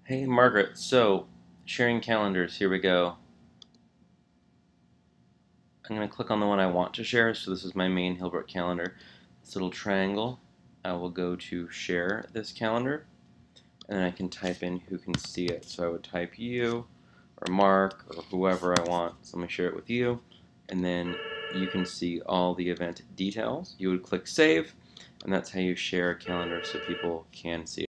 Hey Margaret, so sharing calendars, here we go. I'm going to click on the one I want to share, so this is my main Hilbert calendar. This little triangle, I will go to share this calendar, and then I can type in who can see it. So I would type you, or Mark, or whoever I want. So let me share it with you, and then you can see all the event details. You would click save, and that's how you share a calendar so people can see it.